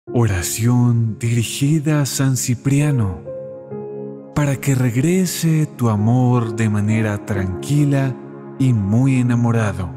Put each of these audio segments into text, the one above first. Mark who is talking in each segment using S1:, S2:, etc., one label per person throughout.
S1: Oración dirigida a San Cipriano, para que regrese tu amor de manera tranquila y muy enamorado.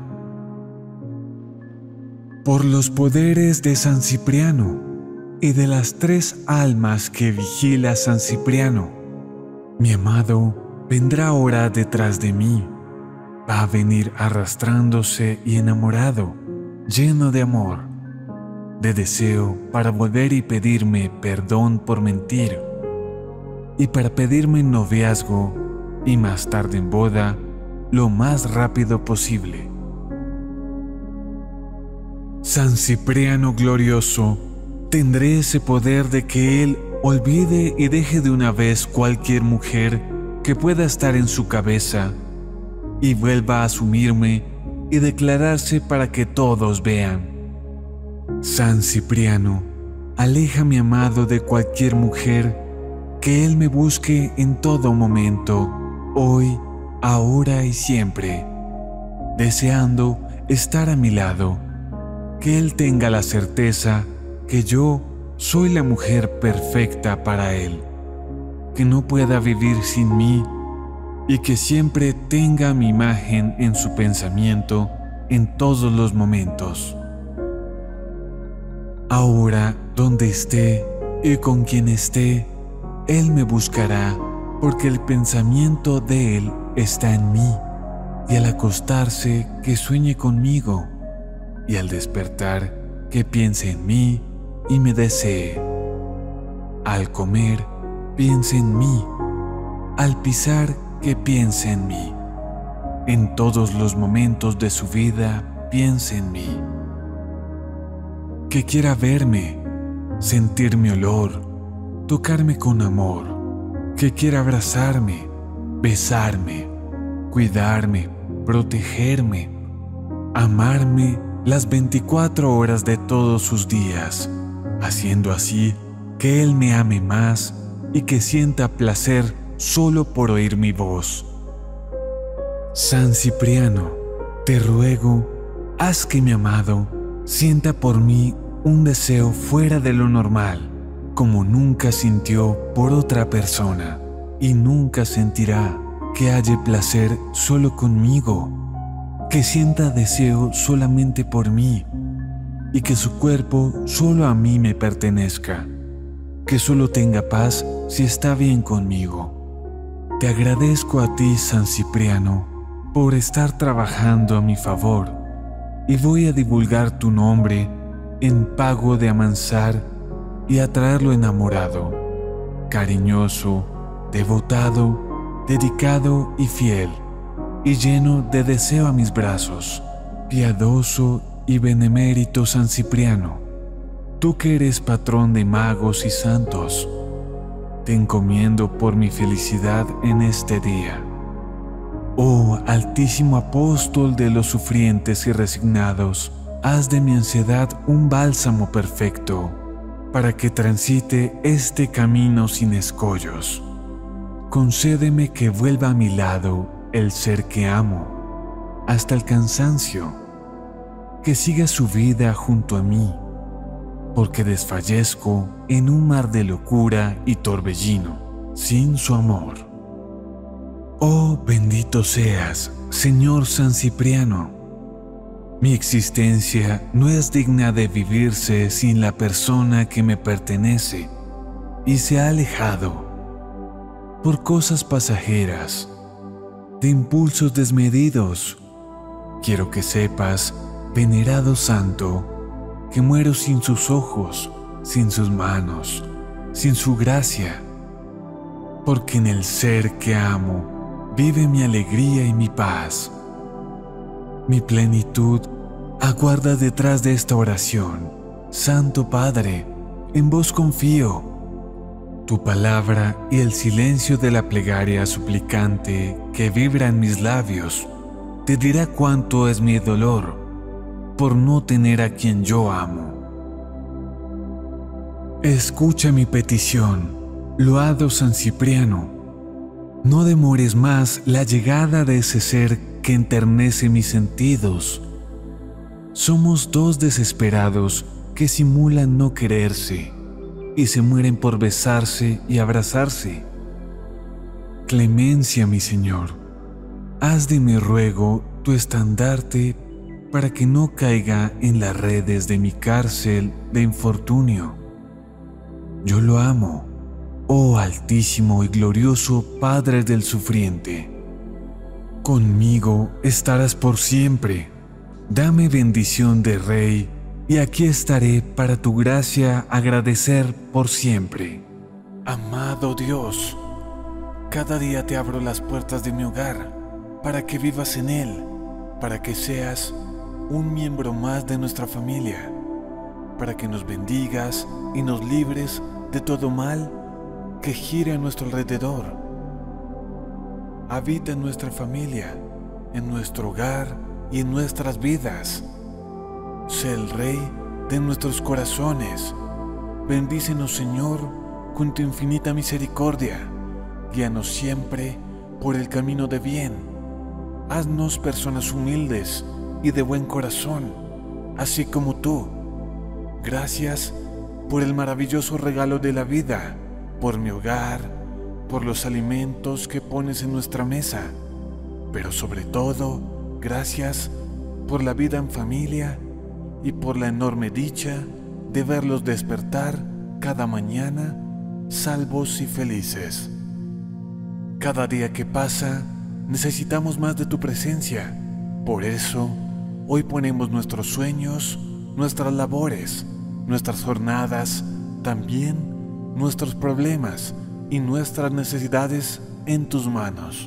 S1: Por los poderes de San Cipriano y de las 3 almas que vigila San Cipriano, mi amado vendrá ahora detrás de mí. Va a venir arrastrándose y enamorado, lleno de amor, de deseo para volver y pedirme perdón por mentir, y para pedirme noviazgo y más tarde en boda lo más rápido posible. San Cipriano glorioso, tendré ese poder de que él olvide y deje de una vez cualquier mujer que pueda estar en su cabeza y vuelva a asumirme y declararse para que todos vean. San Cipriano, aleja a mi amado de cualquier mujer, que él me busque en todo momento, hoy, ahora y siempre, deseando estar a mi lado, que él tenga la certeza que yo soy la mujer perfecta para él, que no pueda vivir sin mí y que siempre tenga mi imagen en su pensamiento en todos los momentos. Ahora, donde esté y con quien esté, él me buscará porque el pensamiento de él está en mí, y al acostarse que sueñe conmigo, y al despertar que piense en mí y me desee. Al comer, piense en mí. Al pisar, que piense en mí. En todos los momentos de su vida, piense en mí. Que quiera verme, sentir mi olor, tocarme con amor. Que quiera abrazarme, besarme, cuidarme, protegerme, amarme las 24 horas de todos sus días, haciendo así que él me ame más y que sienta placer solo por oír mi voz. San Cipriano, te ruego, haz que mi amado sienta por mí un deseo fuera de lo normal, como nunca sintió por otra persona, y nunca sentirá que halle placer solo conmigo, que sienta deseo solamente por mí, y que su cuerpo solo a mí me pertenezca, que solo tenga paz si está bien conmigo. Te agradezco a ti, San Cipriano, por estar trabajando a mi favor, y voy a divulgar tu nombre en pago de amansar y atraerlo enamorado, cariñoso, devotado, dedicado y fiel, y lleno de deseo a mis brazos, piadoso y benemérito San Cipriano, tú que eres patrón de magos y santos. Te encomiendo por mi felicidad en este día. Oh altísimo apóstol de los sufrientes y resignados, haz de mi ansiedad un bálsamo perfecto, para que transite este camino sin escollos. Concédeme que vuelva a mi lado el ser que amo, hasta el cansancio, que siga su vida junto a mí, porque desfallezco en un mar de locura y torbellino, sin su amor. Oh, bendito seas, Señor San Cipriano. Mi existencia no es digna de vivirse sin la persona que me pertenece y se ha alejado por cosas pasajeras, de impulsos desmedidos. Quiero que sepas, venerado santo, que muero sin sus ojos, sin sus manos, sin su gracia, porque en el ser que amo vive mi alegría y mi paz. Mi plenitud aguarda detrás de esta oración. Santo Padre, en vos confío. Tu palabra y el silencio de la plegaria suplicante que vibra en mis labios te dirá cuánto es mi dolor por no tener a quien yo amo. Escucha mi petición, loado San Cipriano. No demores más la llegada de ese ser que enternece mis sentidos. Somos 2 desesperados que simulan no quererse y se mueren por besarse y abrazarse. Clemencia, mi Señor, haz de mi ruego tu estandarte para que no caiga en las redes de mi cárcel de infortunio. Yo lo amo, oh Altísimo y glorioso Padre del sufriente. Conmigo estarás por siempre. Dame bendición de Rey, y aquí estaré para tu gracia agradecer por siempre. Amado Dios, cada día te abro las puertas de mi hogar para que vivas en él, para que seas un miembro más de nuestra familia, para que nos bendigas y nos libres de todo mal que gire a nuestro alrededor. Habita en nuestra familia, en nuestro hogar y en nuestras vidas. Sé el Rey de nuestros corazones. Bendícenos, Señor, con tu infinita misericordia. Guíanos siempre por el camino de bien. Haznos personas humildes y de buen corazón, así como tú. Gracias por el maravilloso regalo de la vida, por mi hogar, por los alimentos que pones en nuestra mesa, pero sobre todo, gracias por la vida en familia y por la enorme dicha de verlos despertar cada mañana salvos y felices. Cada día que pasa, necesitamos más de tu presencia. Por eso, hoy ponemos nuestros sueños, nuestras labores, nuestras jornadas, también nuestros problemas y nuestras necesidades en tus manos.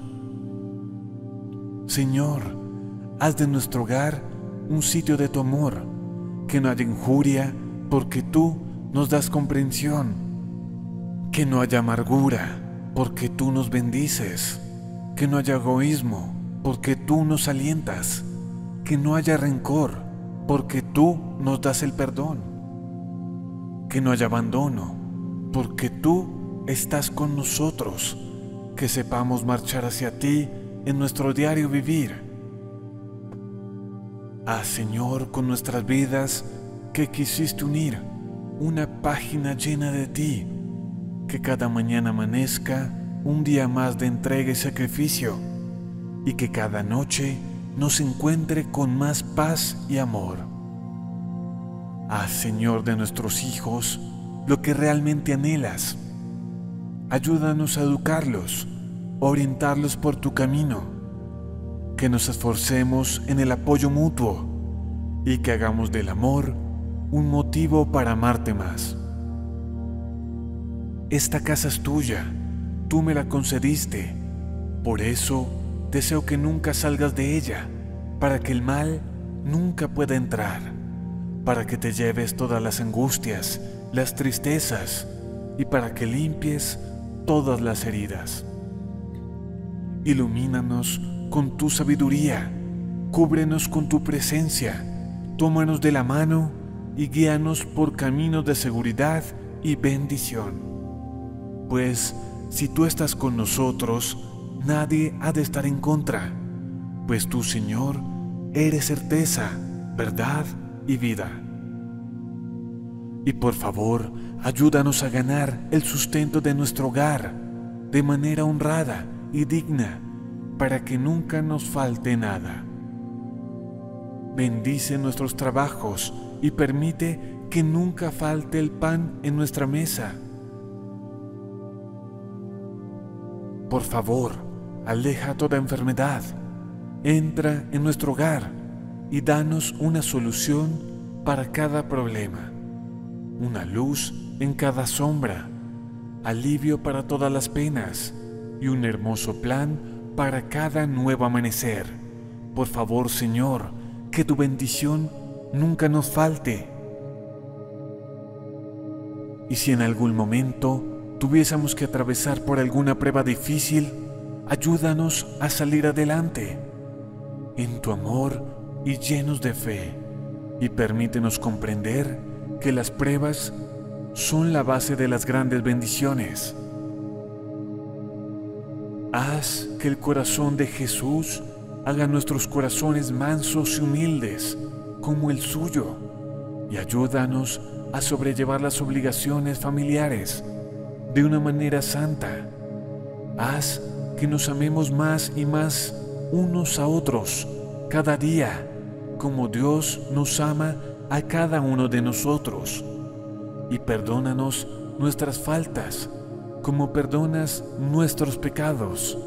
S1: Señor, haz de nuestro hogar un sitio de tu amor, que no haya injuria, porque tú nos das comprensión, que no haya amargura, porque tú nos bendices, que no haya egoísmo, porque tú nos alientas, que no haya rencor, porque tú nos das el perdón, que no haya abandono, porque tú estás con nosotros, que sepamos marchar hacia ti en nuestro diario vivir. Haz, Señor, con nuestras vidas que quisiste unir una página llena de ti, que cada mañana amanezca un día más de entrega y sacrificio, y que cada noche nos encuentre con más paz y amor. Haz, Señor, de nuestros hijos lo que realmente anhelas. Ayúdanos a educarlos, orientarlos por tu camino, que nos esforcemos en el apoyo mutuo y que hagamos del amor un motivo para amarte más. Esta casa es tuya, tú me la concediste, por eso deseo que nunca salgas de ella, para que el mal nunca pueda entrar, para que te lleves todas las angustias, las tristezas, y para que limpies todas las heridas. Ilumínanos con tu sabiduría, cúbrenos con tu presencia, tómanos de la mano y guíanos por caminos de seguridad y bendición. Pues si tú estás con nosotros, nadie ha de estar en contra, pues tú, Señor, eres certeza, verdad y vida. Y por favor, ayúdanos a ganar el sustento de nuestro hogar de manera honrada y digna, para que nunca nos falte nada. Bendice nuestros trabajos y permite que nunca falte el pan en nuestra mesa. Por favor, aleja toda enfermedad, entra en nuestro hogar y danos una solución para cada problema, una luz en cada sombra, alivio para todas las penas y un hermoso plan para cada nuevo amanecer. Por favor, Señor, que tu bendición nunca nos falte. Y si en algún momento tuviésemos que atravesar por alguna prueba difícil, ayúdanos a salir adelante en tu amor y llenos de fe, y permítenos comprender que las pruebas son la base de las grandes bendiciones. Haz que el corazón de Jesús haga nuestros corazones mansos y humildes como el suyo, y ayúdanos a sobrellevar las obligaciones familiares de una manera santa. Haz que nos amemos más y más unos a otros cada día, como Dios nos ama a cada uno de nosotros. Y perdónanos nuestras faltas, como perdonas nuestros pecados.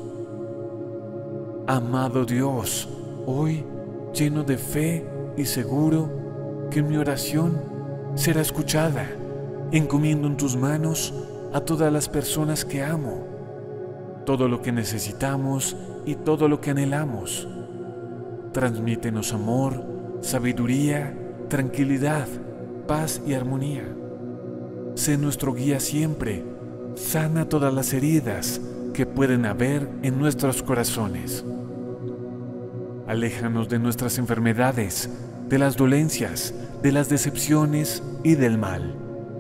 S1: Amado Dios, hoy, lleno de fe y seguro que mi oración será escuchada, encomiendo en tus manos a todas las personas que amo, todo lo que necesitamos y todo lo que anhelamos. Transmítenos amor, sabiduría, tranquilidad, paz y armonía. Sé nuestro guía siempre, sana todas las heridas que pueden haber en nuestros corazones. Aléjanos de nuestras enfermedades, de las dolencias, de las decepciones y del mal.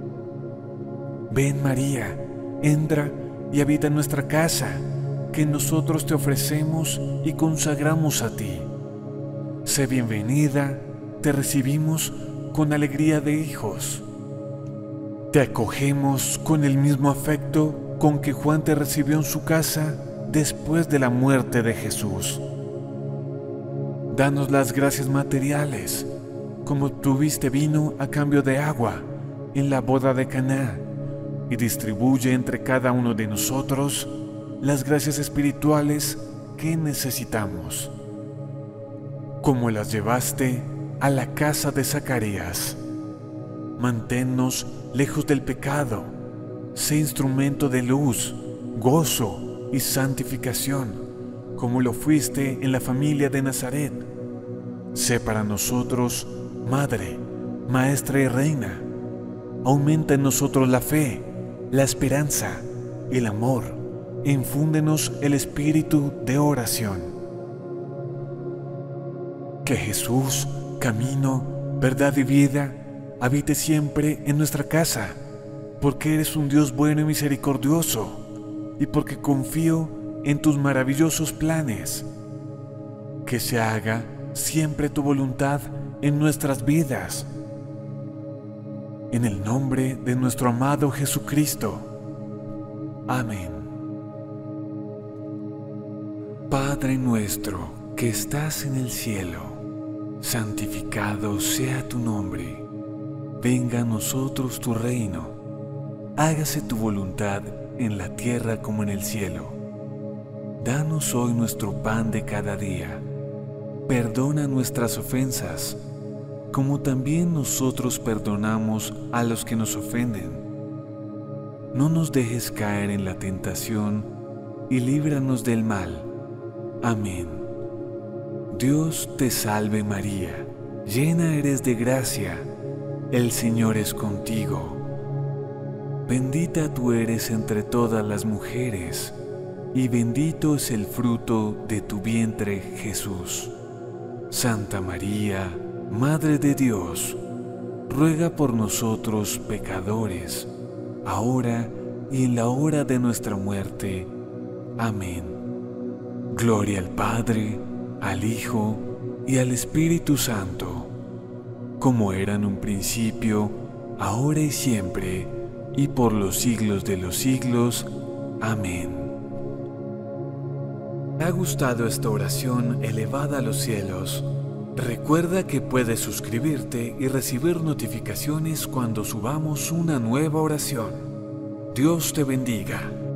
S1: Ven María, entra y habita en nuestra casa, que nosotros te ofrecemos y consagramos a ti. Sé bienvenida, te recibimos con alegría de hijos. Te acogemos con el mismo afecto con que Juan te recibió en su casa después de la muerte de Jesús. Danos las gracias materiales, como tuviste vino a cambio de agua en la boda de Caná, y distribuye entre cada uno de nosotros las gracias espirituales que necesitamos, como las llevaste a la casa de Zacarías. Manténnos lejos del pecado, sé instrumento de luz, gozo y santificación, como lo fuiste en la familia de Nazaret. Sé para nosotros Madre, Maestra y Reina. Aumenta en nosotros la fe, la esperanza, el amor, e infúndenos el espíritu de oración. Que Jesús, camino, verdad y vida, habite siempre en nuestra casa, porque eres un Dios bueno y misericordioso, y porque confío en tus maravillosos planes. Que se haga siempre tu voluntad en nuestras vidas. En el nombre de nuestro amado Jesucristo. Amén. Padre nuestro que estás en el cielo, santificado sea tu nombre. Venga a nosotros tu reino. Hágase tu voluntad en la tierra como en el cielo. Danos hoy nuestro pan de cada día. Perdona nuestras ofensas, como también nosotros perdonamos a los que nos ofenden. No nos dejes caer en la tentación y líbranos del mal. Amén. Dios te salve María, llena eres de gracia, el Señor es contigo. Bendita tú eres entre todas las mujeres, y bendito es el fruto de tu vientre, Jesús. Santa María, Madre de Dios, ruega por nosotros pecadores, ahora y en la hora de nuestra muerte. Amén. Gloria al Padre, al Hijo y al Espíritu Santo, como era en un principio, ahora y siempre, y por los siglos de los siglos. Amén. ¿Te ha gustado esta oración elevada a los cielos? Recuerda que puedes suscribirte y recibir notificaciones cuando subamos una nueva oración. Dios te bendiga.